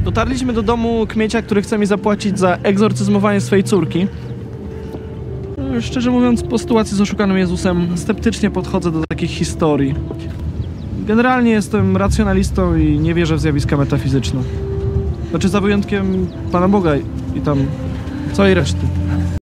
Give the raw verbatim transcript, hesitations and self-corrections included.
Dotarliśmy do domu kmiecia, który chce mi zapłacić za egzorcyzmowanie swojej córki. No, szczerze mówiąc, po sytuacji z oszukanym Jezusem sceptycznie podchodzę do takich historii. Generalnie jestem racjonalistą i nie wierzę w zjawiska metafizyczne. Znaczy za wyjątkiem Pana Boga i tam całej reszty.